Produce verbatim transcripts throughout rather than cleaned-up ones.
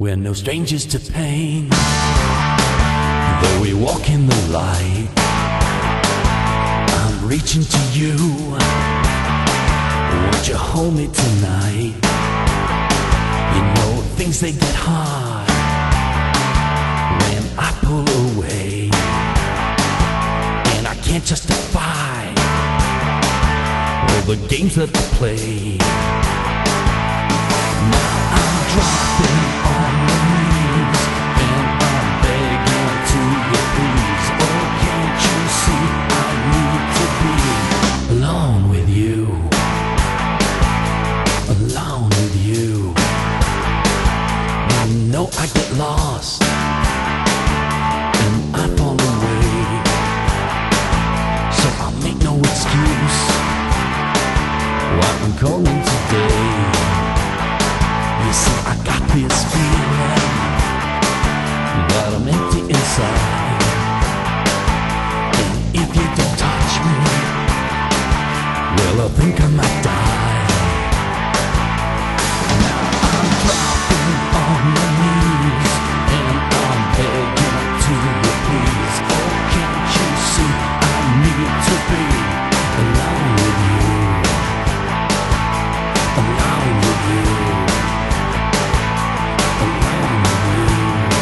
We're no strangers to pain, though we walk in the light. I'm reaching to you, won't you hold me tonight? You know things they get hard when I pull away, and I can't justify all the games that I play. Now I'm dropping on my knees and I'm begging to you, please. Oh, can't you see I need to be alone with you, alone with you. You know I get lost and I fall away, so I'll make no excuse why I'm calling today. You see, I got this feeling that I'm empty inside, and if you don't touch me, well, I think I might die. Now I'm dropping on my knees and I'm begging to you, please. Oh, can't you see I need to be alone with you, alone with you, alone with you.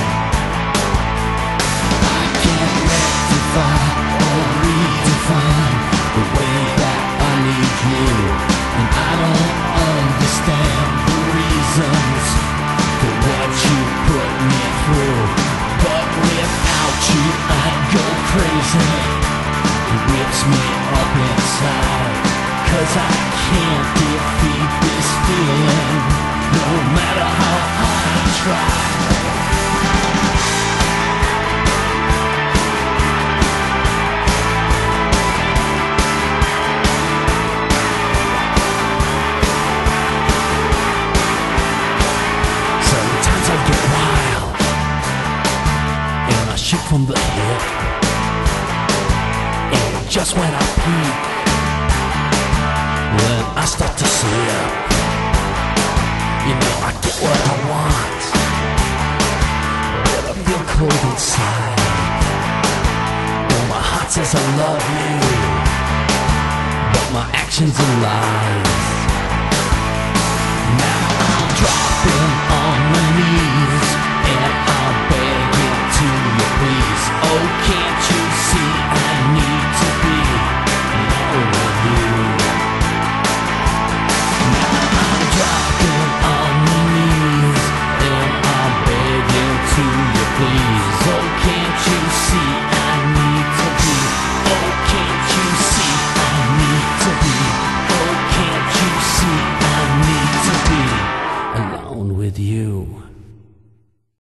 I can't rectify or redefine the way that I need you, and I don't understand the reasons for what you put me through, but without you I'd go crazy. It rips me up inside, 'cause I can't defeat this feeling, no matter how hard I try. Sometimes I get wild and I shoot from the hip, and just when I peak, when I start to slip, you know I get what I want, but I feel cold inside. Well, my heart says I love you, but my actions are lies. Now I'm dropping on my knees and I'm begging to you, please. Oh, can't you see I need to be alone with you? Now I'm dropping on my knees and I'm begging to you, please. Oh, can't you see I need to be? Oh, can't you see I need to be? Oh, can't you see I need to be alone with you?